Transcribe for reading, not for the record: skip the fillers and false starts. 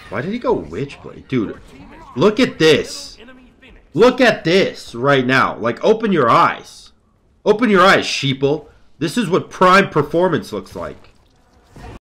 Why did he go Witchblade? Dude, look at this. Look at this right now. Like, open your eyes. Open your eyes, Sheeple. This is what prime performance looks like.